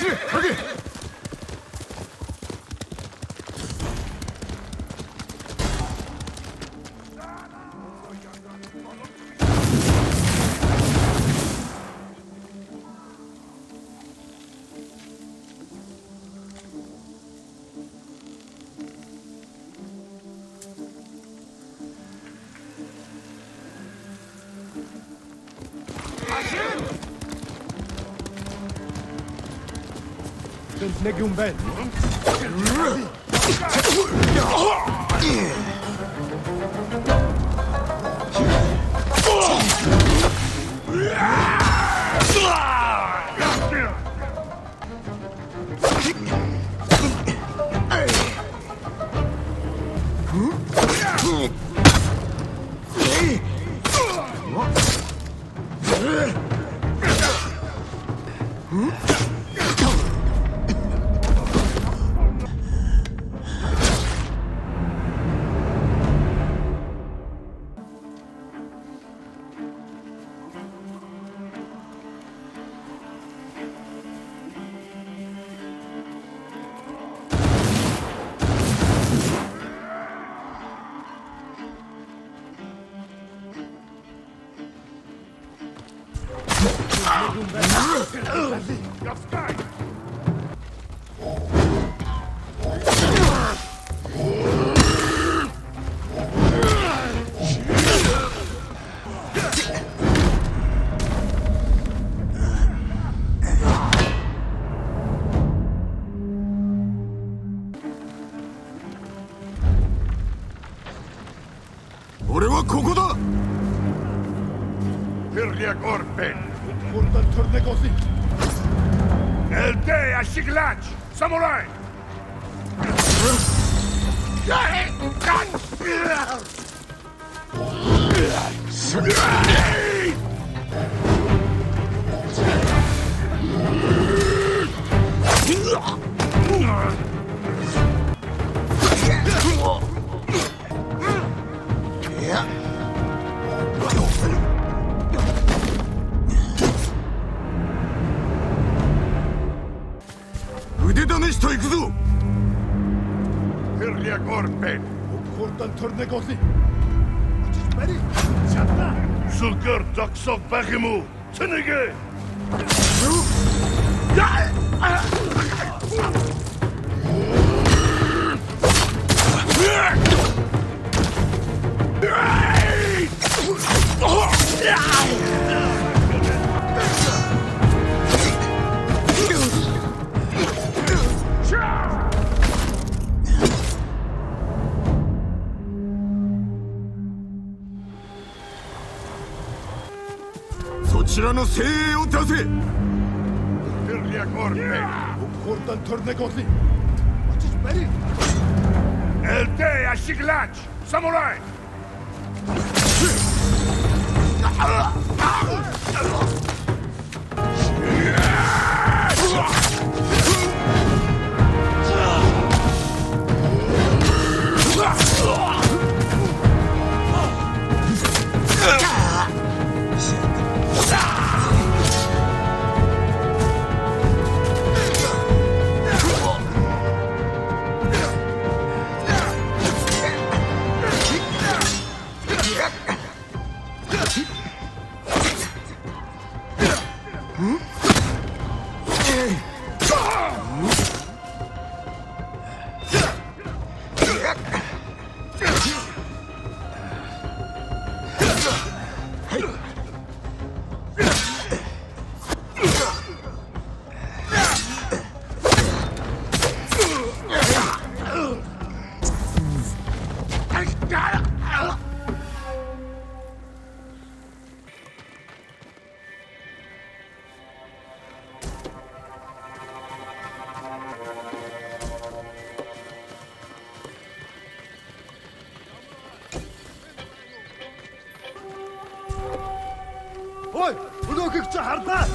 走れハゲ。نجم بان俺はここだ。 Pirliak Orpen. Kurdan Tornegosi. Eldea Shiglach. Samurai. 腕試しと行くぞ。 Pirliak Orpen. Kurdan Tornegosi. Sulker Doksok Bagimu. Tenige. そちらの精鋭を出せ。 Pirliak Orpen. Kurdan Tornegosi. Eldea Shiglach. Samurai. Ой, өнөөхийг чи хардаа.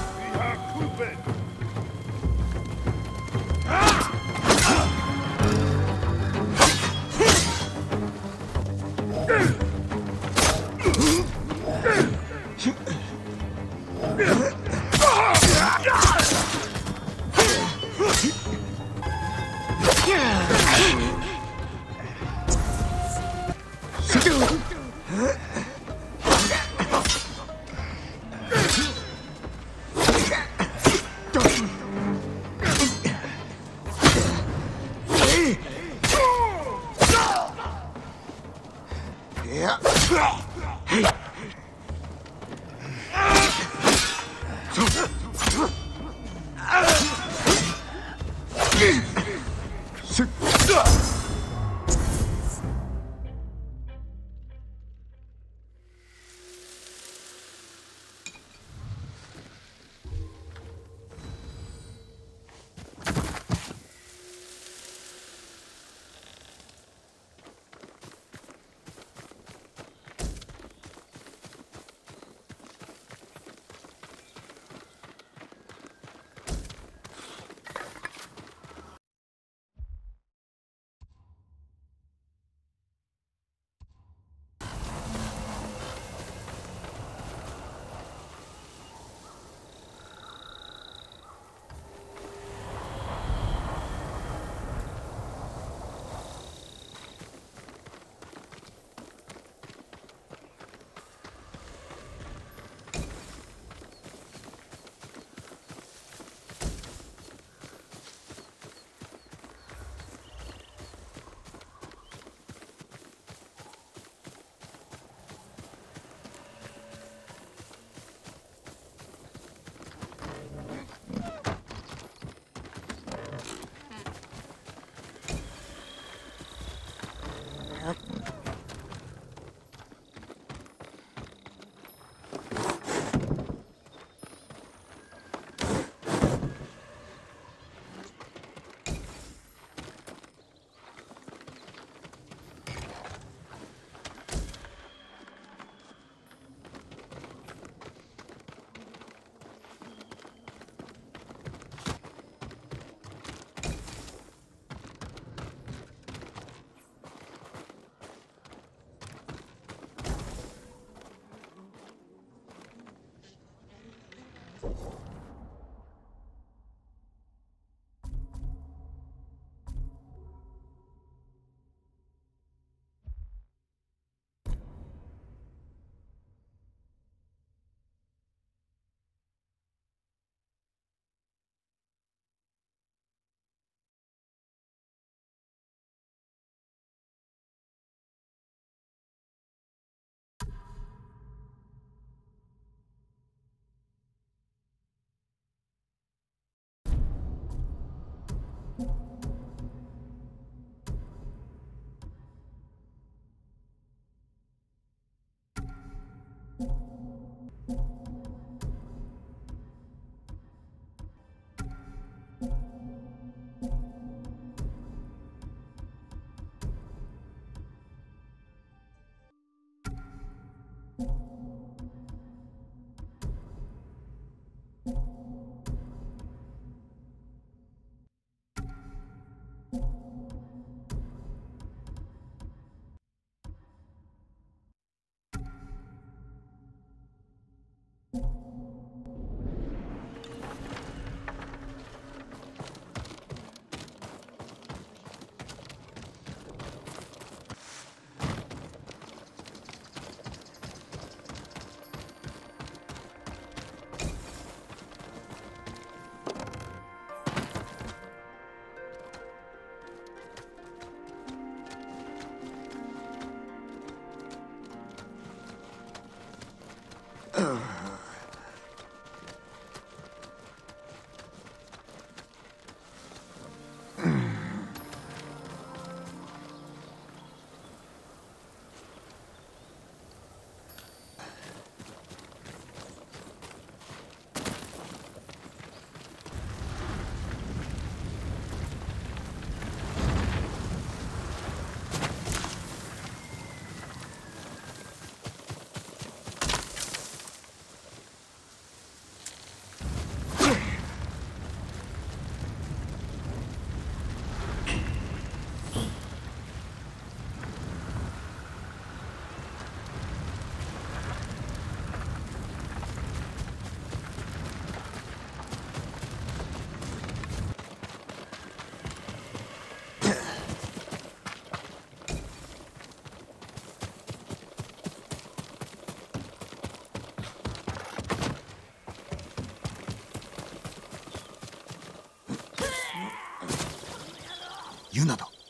ユナだ。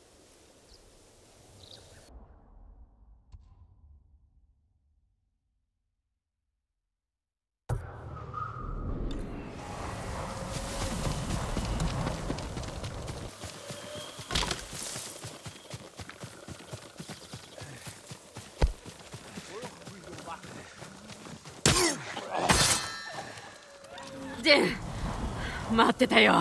ジェン、待ってたよ。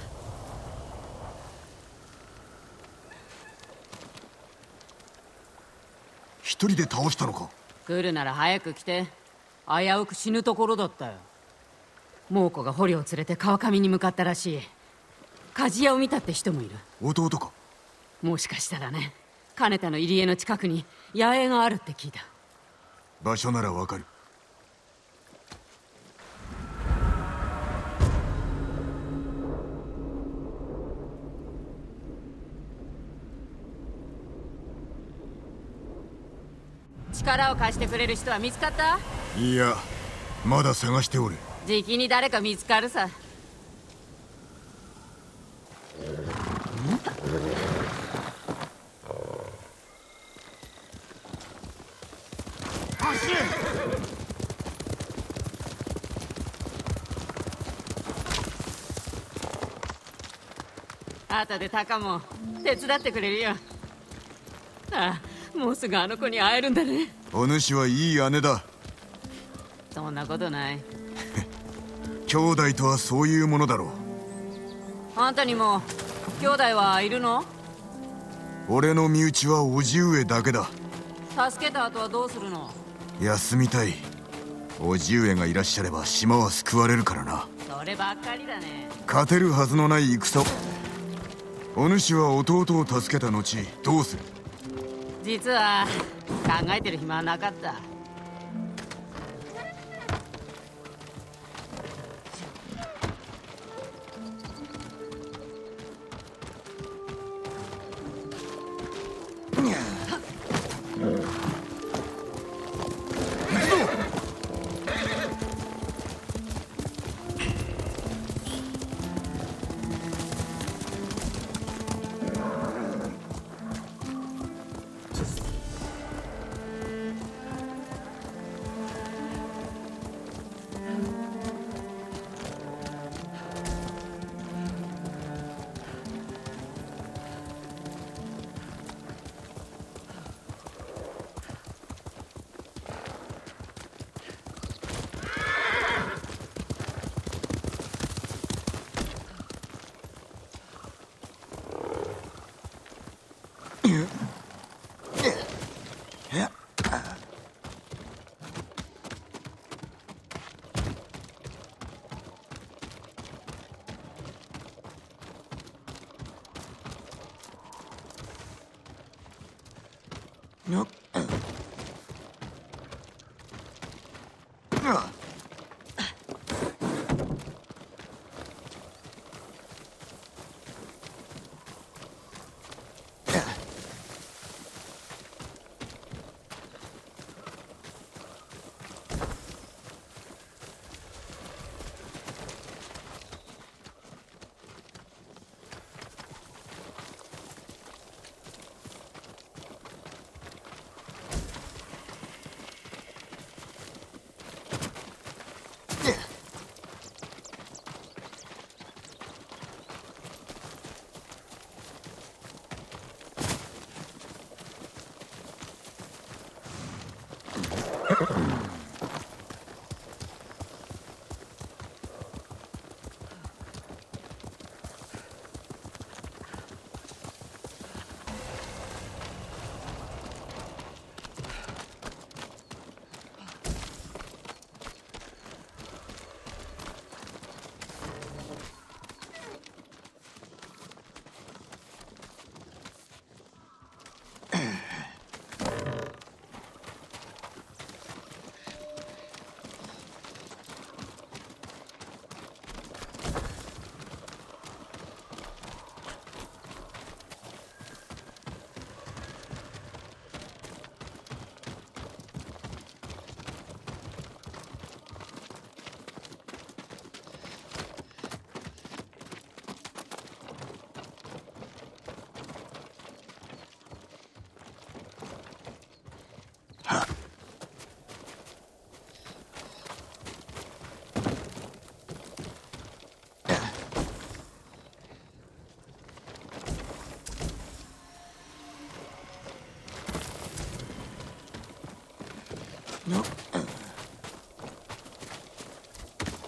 一人で倒したのか？ 来るなら早く来て。危うく死ぬところだったよ。猛虎が捕虜を連れて川上に向かったらしい。鍛冶屋を見たって人もいる。 弟か？ もしかしたらね。金田の入り江の近くに野営があるって聞いた。 場所ならわかる。 力を貸してくれる人は見つかった？ いや、まだ探しておる。 じきに誰か見つかるさ。後でタカも手伝ってくれるよ。ああ、もうすぐあの子に会えるんだね。 お主はいい姉だ。 そんなことない。 兄弟とはそういうものだろう。 あんたにも兄弟はいるの？ 俺の身内は叔父上だけだ。 助けた後はどうするの？ 休みたい。叔父上がいらっしゃれば島は救われるからな。 そればっかりだね。 勝てるはずのない戦を。お主は弟を助けた後どうする？ 実は考えてる暇はなかった。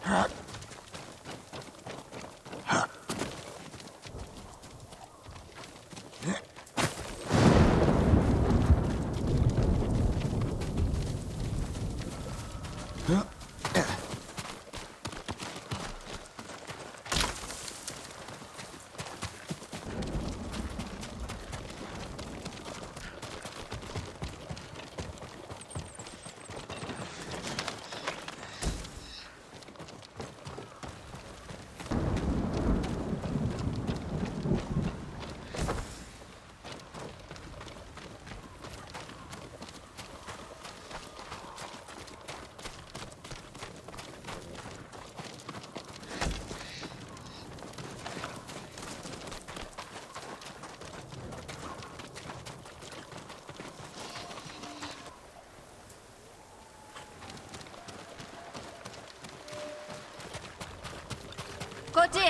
こっち。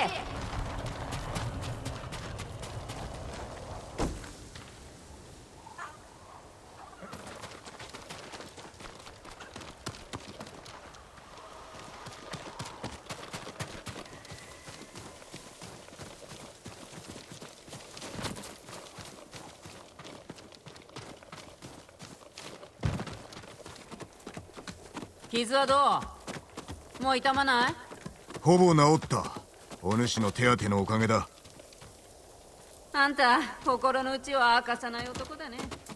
傷はどう？もう痛まない？ ほぼ治った。お主の手当てのおかげだ。 あんた心の内は明かさない男だね。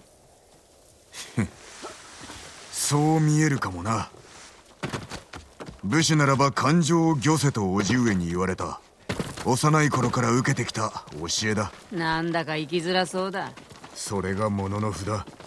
そう見えるかもな。武士ならば感情を御せと叔父上に言われた。幼い頃から受けてきた教えだ。 なんだか生きづらそうだ。 それがもののふだ。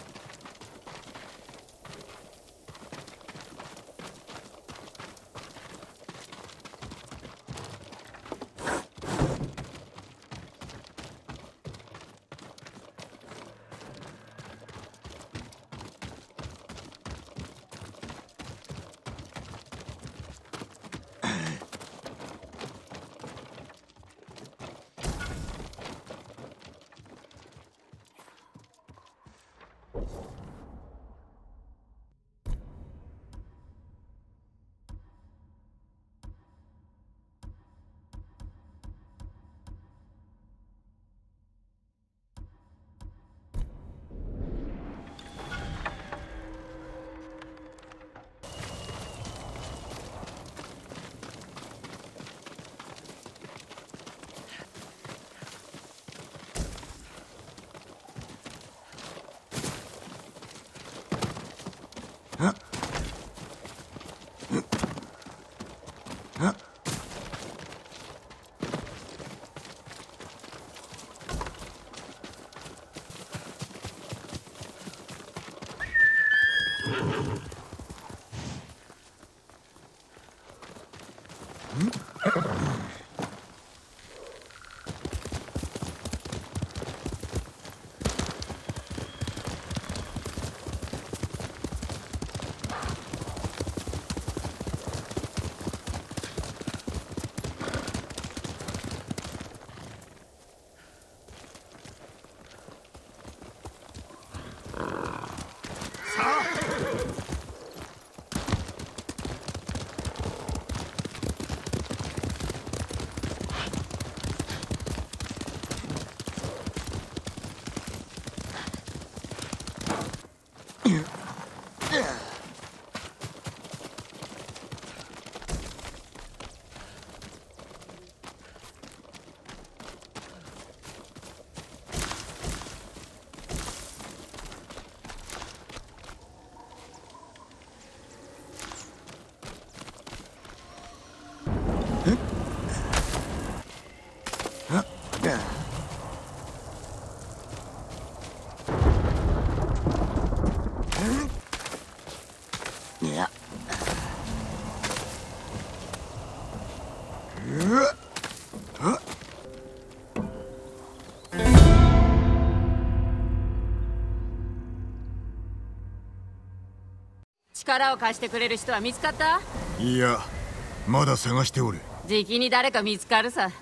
力を貸してくれる人は見つかった？ いや、まだ探しておる。 じきに誰か見つかるさ。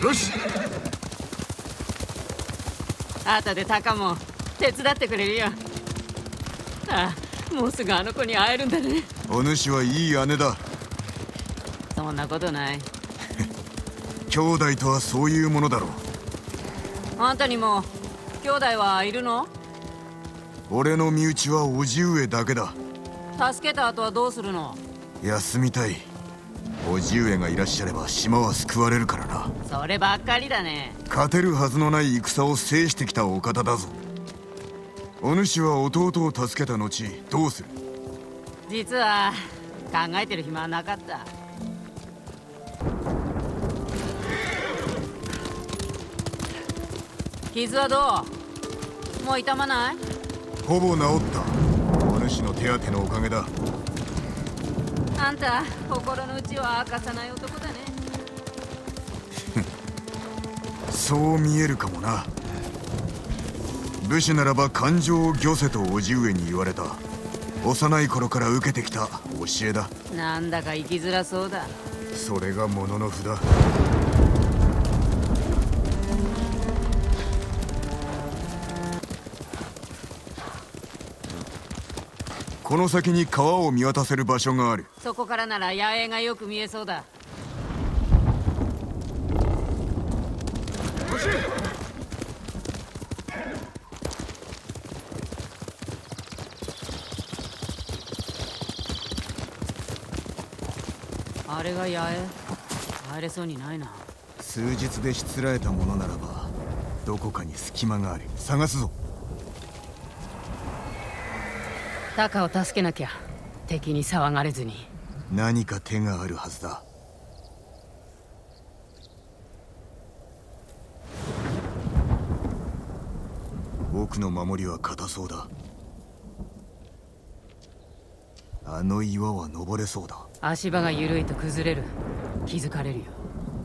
よし。 後でタカも手伝ってくれるよ。ああ、もうすぐあの子に会えるんだね。 お主はいい姉だ。 そんなことない。 兄弟とはそういうものだろう。 あんたにも兄弟はいるの？ 俺の身内は叔父上だけだ。 助けた後はどうするの？ 休みたい。叔父上がいらっしゃれば島は救われるからな。 そればっかりだね。 勝てるはずのない戦を制してきたお方だぞ。お主は弟を助けた後どうする？ 実は考えてる暇はなかった。傷はどう？もう痛まない？ ほぼ治った。お主の手当てのおかげだ。 あんた心の内を明かさない男だね。 そう見えるかもな。武士ならば感情を御せと叔父上に言われた。幼い頃から受けてきた教えだ。 なんだか生きづらそうだ。 それがものの符だ。この先に川を見渡せる場所がある。 そこからなら野営がよく見えそうだ。あれが野営？入れそうにないな。 数日でしつらえたものならばどこかに隙間がある。探すぞ。 タカを助けなきゃ。敵に騒がれずに。 何か手があるはずだ。奥の守りは固そうだ。あの岩は登れそうだ。 足場が緩いと崩れる。気づかれるよ。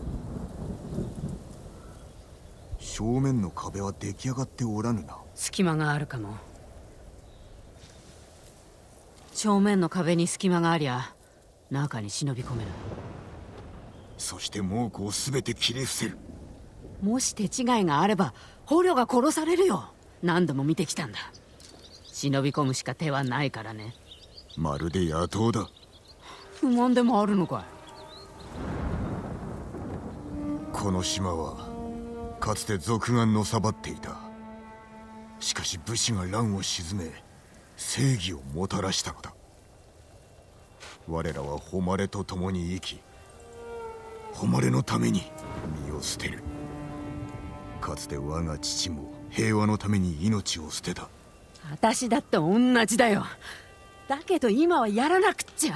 正面の壁は出来上がっておらぬな。 隙間があるかも。正面の壁に隙間がありゃ中に忍び込める。 そして猛虎を全て切り伏せる。 もし手違いがあれば捕虜が殺されるよ。何度も見てきたんだ。忍び込むしか手はないからね。 まるで野党だ。 不満でもあるのかい？ この島はかつて賊がのさばっていた。しかし武士が乱を鎮め正義をもたらしたのだ。我らは誉れと共に生き、誉れのために身を捨てる。かつて我が父も平和のために命を捨てた。 私だって同じだよ。だけど今はやらなくっちゃ。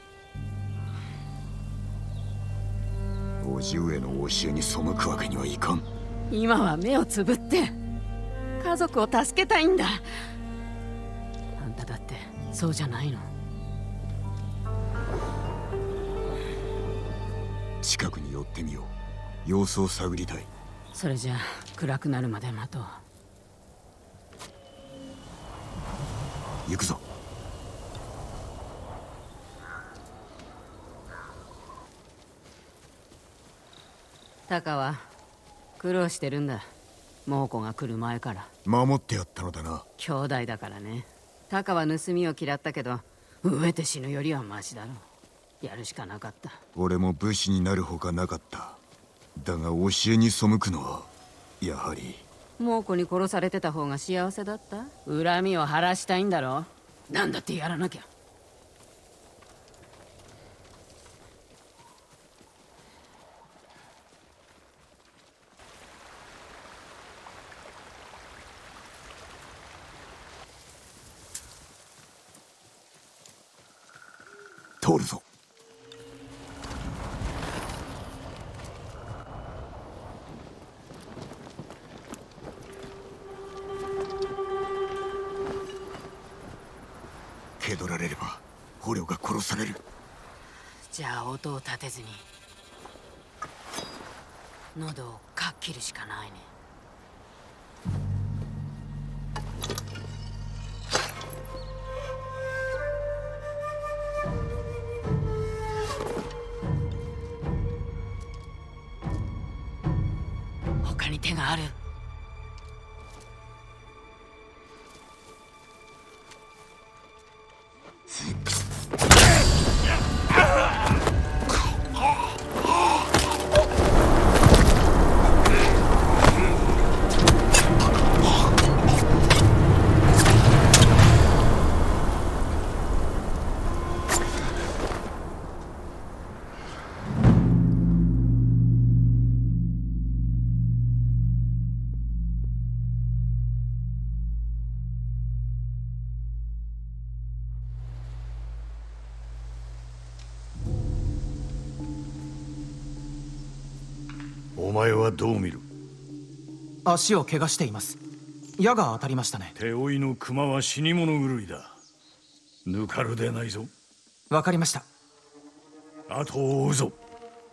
叔父上の教えに背くわけにはいかん。 今は目をつぶって家族を助けたいんだ。あんただってそうじゃないの？ 近くに寄ってみよう。様子を探りたい。 それじゃ暗くなるまで待とう。 行くぞ。 タカは苦労してるんだ。猛虎が来る前から。 守ってやったのだな。 兄弟だからね。タカは盗みを嫌ったけど飢えて死ぬよりはマシだろう。やるしかなかった。 俺も武士になるほかなかった。だが教えに背くのはやはり。 猛虎に殺されてた方が幸せだった？恨みを晴らしたいんだろ。なんだってやらなきゃ。 通るぞ。蹴取られれば捕虜が殺される。 じゃあ音を立てずに喉をかっ切るしかないね。 手がある。 お前はどう見る？ 足を怪我しています。矢が当たりましたね。 手負いの熊は死に物狂いだ。ぬかるでないぞ。 わかりました。 後を追うぞ。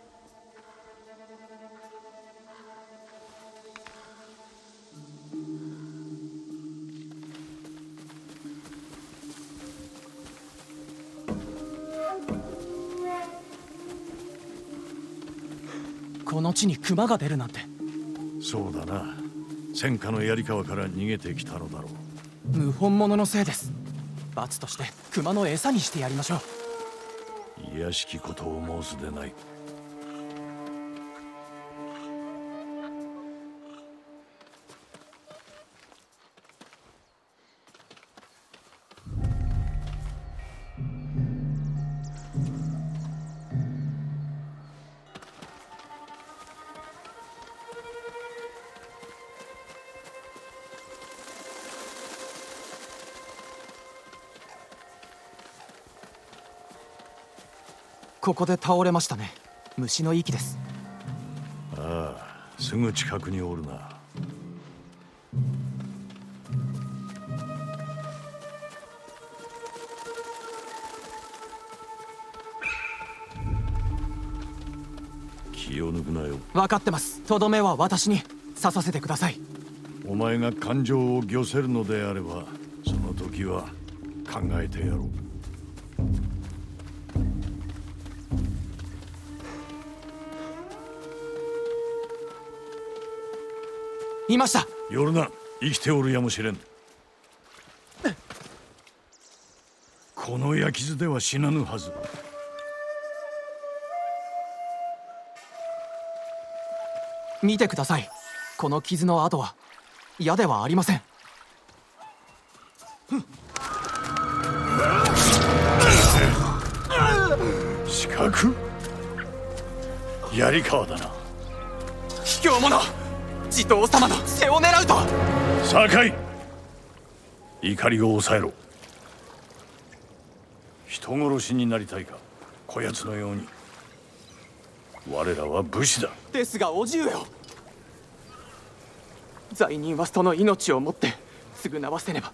この地に熊が出るなんて。 そうだな。戦火の槍川から逃げてきたのだろう。 謀反者のせいです。罰として熊の餌にしてやりましょう。 卑しきことを申すでない。 ここで倒れましたね。虫の息です。 ああ、すぐ近くにおるな。気を抜くなよ。 分かってます。とどめは私に刺させてください。 お前が感情を御せるのであれば、その時は考えてやろう。 いました。 夜な、生きておるやもしれん。この焼き傷では死なぬはず。 見てください。この傷の跡は矢ではありません。 四角？槍川だな。 卑怯者！地頭様の背を狙うと。 酒井、怒りを抑えろ。人殺しになりたいか、こやつのように。我らは武士だ。 ですがおじゅうよ、罪人はその命をもって償わせねば。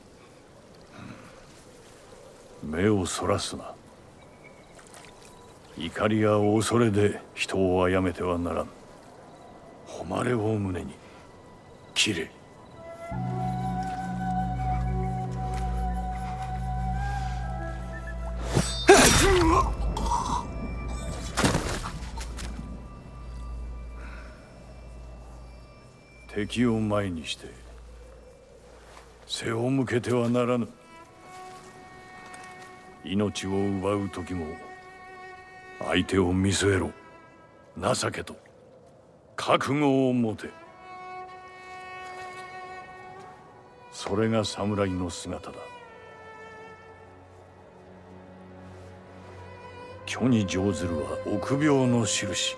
目をそらすな。怒りや恐れで人を殺めてはならん。誉れを胸に切れ。敵を前にして背を向けてはならぬ。命を奪う時も相手を見据えろ。情けと覚悟を持て。それが侍の姿だ。虚に乗ずるは臆病の印。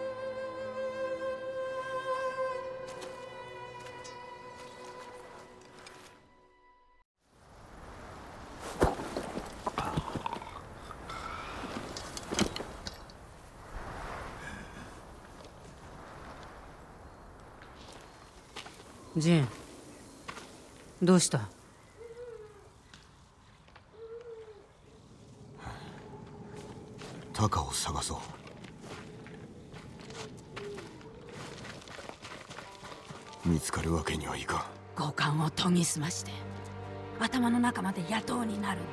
ジン、どうした？ タカを探そう。見つかるわけにはいかん。 五感を研ぎ澄まして頭の中まで野党になるんだ。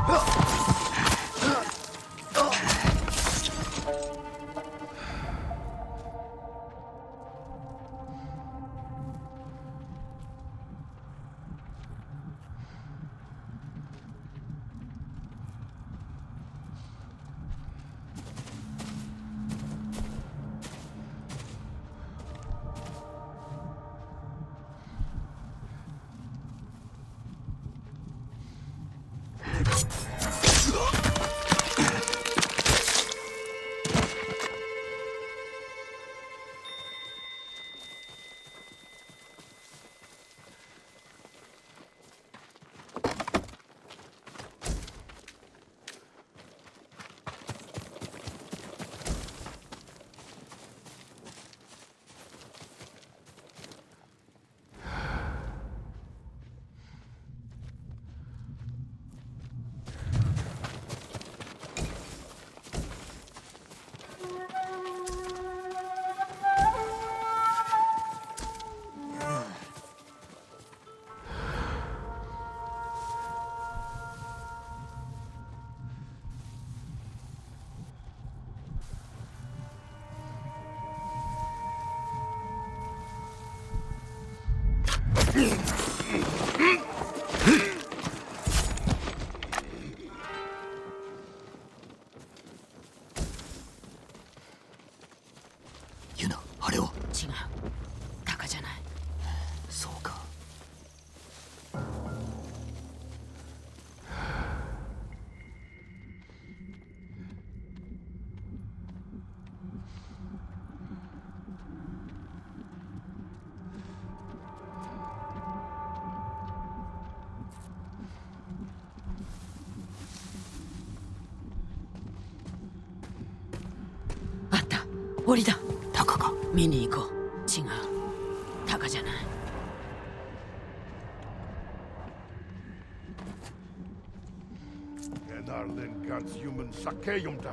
ユナ、あれは。 違う、タカじゃない。 そうか。 あった、檻だ。 タカか。 見に行こう。違う、タカじゃない。 Genarlen ganz human sakeyum da.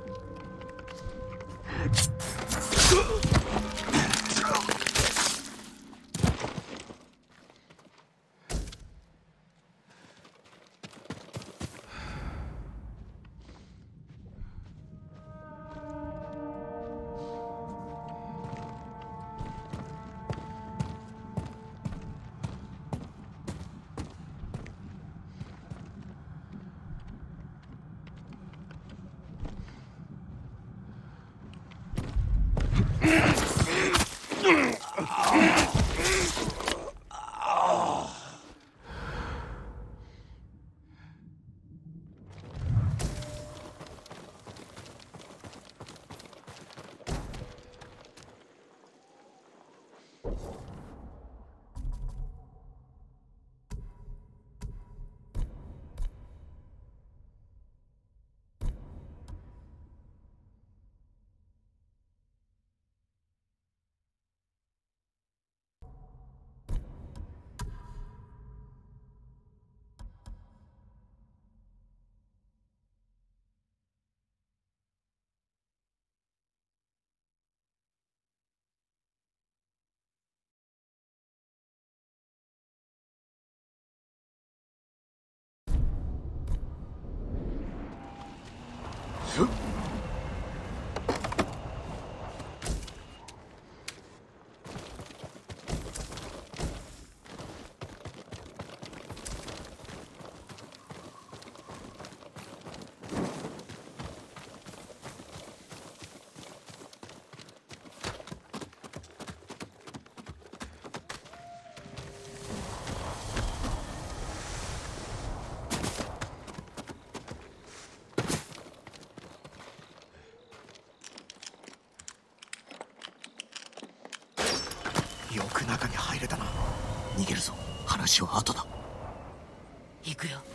よく中に入れたな。逃げるぞ。話は後だ。 行くよ。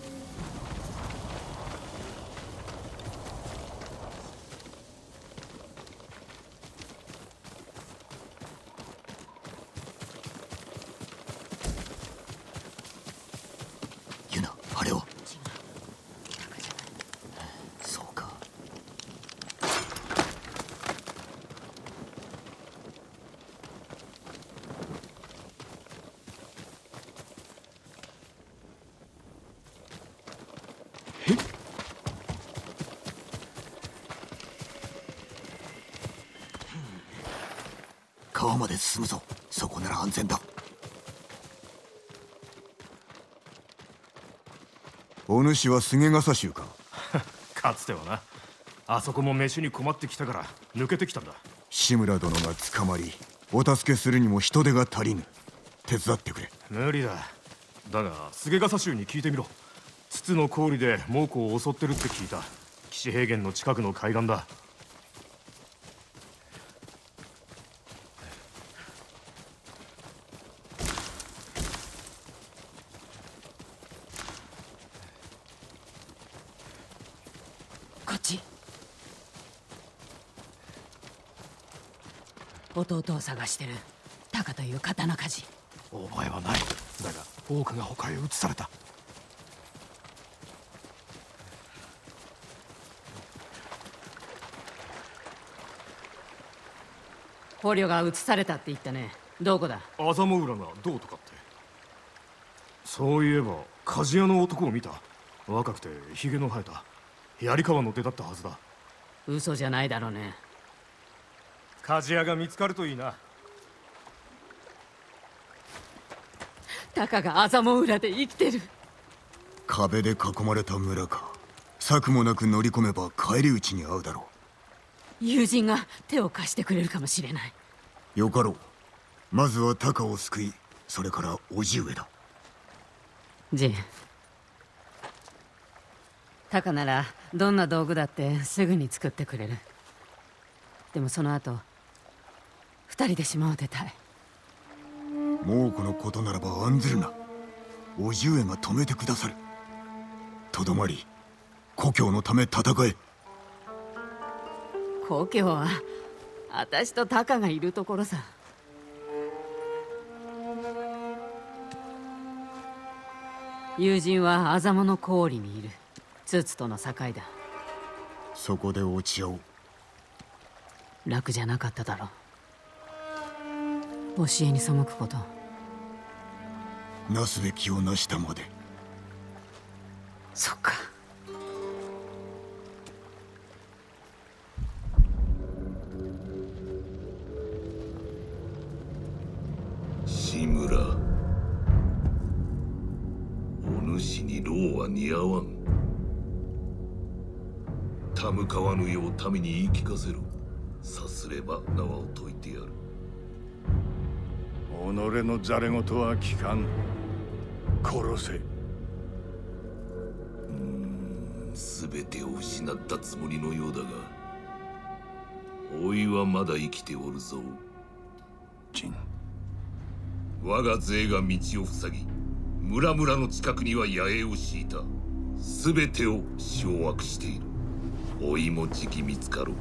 ユナ、あれは。 違う、タカじゃない。 そうか。 川まで進むぞ。そこなら安全だ。お主は菅笠衆か。 かつてはな。あそこも飯に困ってきたから抜けてきたんだ。 志村殿が捕まりお助けするにも人手が足りぬ。手伝ってくれ。 無理だ。だが菅笠衆に聞いてみろ。筒の氷で猛虎を襲ってるって聞いた。岸平原の近くの海岸だ。 こっち。弟を探してるタカという刀鍛冶。 覚えはない。だが多くが他へ移された。 捕虜が移されたって言ったね。どこだ？ アザモウラがどうとかって。そういえば鍛冶屋の男を見た。若くてヒゲの生えた槍川の出だったはずだ。 嘘じゃないだろうね。 鍛冶屋が見つかるといいな。 タカがアザモ裏で生きてる。 壁で囲まれた村か。策もなく乗り込めば返り討ちに遭うだろ友人が手を貸してくれるかもしれない。 う。よかろう。まずはタカを救い、それから叔父上だ。 ジン、タカならどんな道具だってすぐに作ってくれる。でもその後二人で島を出たい。 猛虎のことならば案ずるな。叔父上が止めてくださる。とどまり故郷のため戦え。 故郷は私とタカがいるところさ。友人はアザモの氷にいる。ツツとの境だ。 そこで落ち合おう。 楽じゃなかっただろう。教えに背くこと。 なすべきをなしたまで。 そっか。 志村、お主に労は似合わん。たむかわぬよう民に言い聞かせろ。さすれば縄を解いてやる。 己のざれ言は聞かん。殺せ。 全てを失ったつもりのようだが、おいはまだ生きておるぞ。 ジン、 我が勢が道を塞ぎ、村々の近くには野営を敷いた。全てを掌握している。おいもじき見つかろう。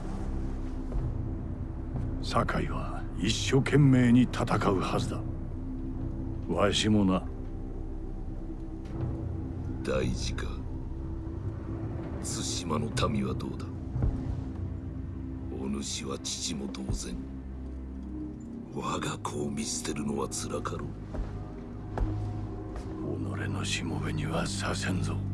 堺は一生懸命に戦うはずだ。わしもな。 大事か。対馬の民はどうだ。お主は父も同然。我が子を見捨てるのはつらかろう。 己のしもべにはさせんぞ。